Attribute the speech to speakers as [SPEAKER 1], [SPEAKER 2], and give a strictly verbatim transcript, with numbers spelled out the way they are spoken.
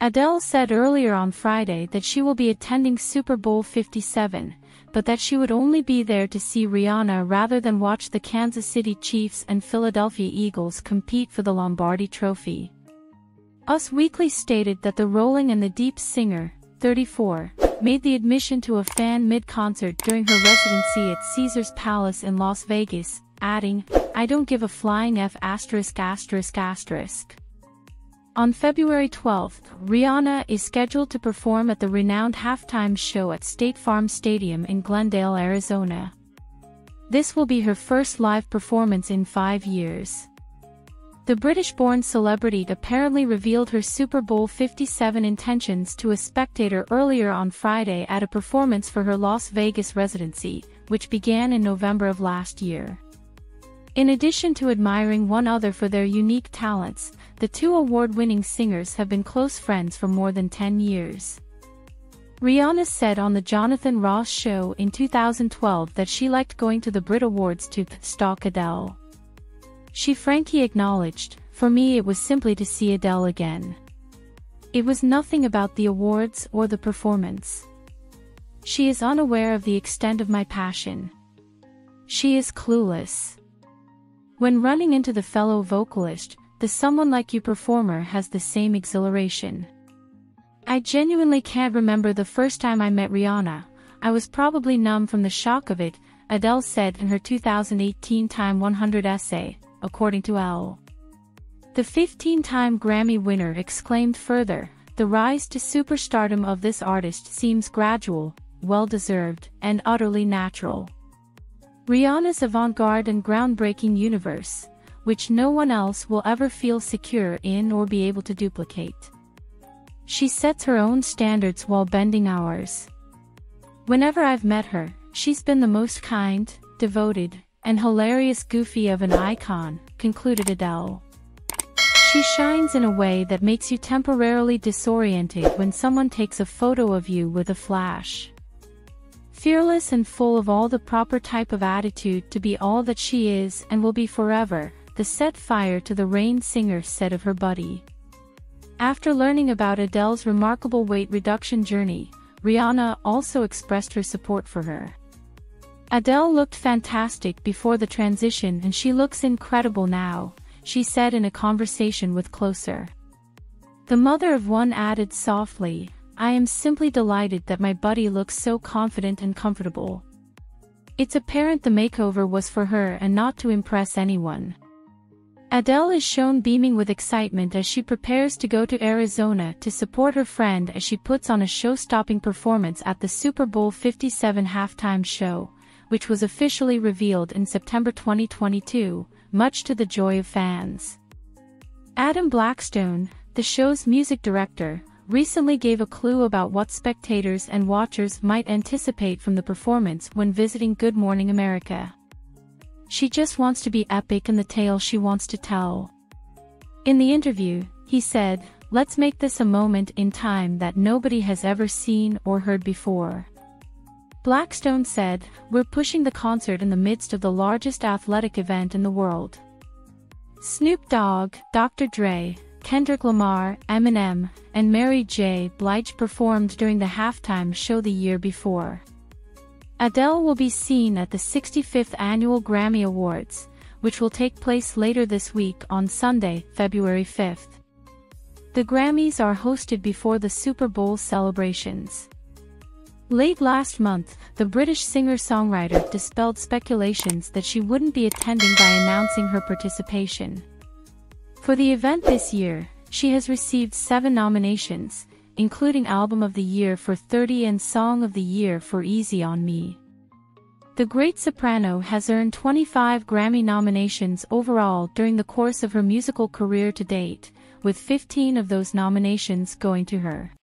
[SPEAKER 1] Adele said earlier on Friday that she will be attending Super Bowl fifty-seven, but that she would only be there to see Rihanna rather than watch the Kansas City Chiefs and Philadelphia Eagles compete for the Lombardi Trophy. Us Weekly stated that the Rolling in the Deep singer, thirty-four, made the admission to a fan mid-concert during her residency at Caesars Palace in Las Vegas, adding, "I don't give a flying F asterisk asterisk asterisk." On February twelfth, Rihanna is scheduled to perform at the renowned halftime show at State Farm Stadium in Glendale, Arizona. This will be her first live performance in five years. The British-born celebrity apparently revealed her Super Bowl fifty-seven intentions to a spectator earlier on Friday at a performance for her Las Vegas residency, which began in November of last year. In addition to admiring one another for their unique talents, the two award-winning singers have been close friends for more than ten years. Rihanna said on The Jonathan Ross Show in two thousand twelve that she liked going to the Brit Awards to stalk Adele. She frankly acknowledged, "For me it was simply to see Adele again. It was nothing about the awards or the performance. She is unaware of the extent of my passion. She is clueless." When running into the fellow vocalist, the Someone Like You performer has the same exhilaration. "I genuinely can't remember the first time I met Rihanna. I was probably numb from the shock of it," Adele said in her two thousand eighteen Time one hundred essay, according to Elle. The fifteen-time Grammy winner exclaimed further, "The rise to superstardom of this artist seems gradual, well-deserved, and utterly natural." Rihanna's avant-garde and groundbreaking universe, which no one else will ever feel secure in or be able to duplicate. She sets her own standards while bending ours. "Whenever I've met her, she's been the most kind, devoted, and hilarious goofy of an icon," concluded Adele. "She shines in a way that makes you temporarily disoriented when someone takes a photo of you with a flash. Fearless and full of all the proper type of attitude to be all that she is and will be forever," the Set Fire to the Rain singer said of her buddy. After learning about Adele's remarkable weight reduction journey, Rihanna also expressed her support for her. "Adele looked fantastic before the transition and she looks incredible now," she said in a conversation with Closer. The mother of one added softly, "I am simply delighted that my buddy looks so confident and comfortable. It's apparent the makeover was for her and not to impress anyone." Adele is shown beaming with excitement as she prepares to go to Arizona to support her friend as she puts on a show-stopping performance at the Super Bowl fifty-seven halftime show, which was officially revealed in September twenty twenty-two, much to the joy of fans. Adam Blackstone, the show's music director, recently gave a clue about what spectators and watchers might anticipate from the performance when visiting Good Morning America. "She just wants to be epic in the tale she wants to tell." In the interview, he said, "Let's make this a moment in time that nobody has ever seen or heard before." Blackstone said, "We're pushing the concert in the midst of the largest athletic event in the world. Snoop Dogg, Doctor Dre, Kendrick Lamar, Eminem, and Mary J. Blige performed during the halftime show the year before. Adele will be seen at the sixty-fifth Annual Grammy Awards, which will take place later this week on Sunday, February fifth. The Grammys are hosted before the Super Bowl celebrations. Late last month, the British singer-songwriter dispelled speculations that she wouldn't be attending by announcing her participation. For the event this year, she has received seven nominations, including Album of the Year for thirty and Song of the Year for Easy on Me. The great soprano has earned twenty-five Grammy nominations overall during the course of her musical career to date, with fifteen of those nominations going to her.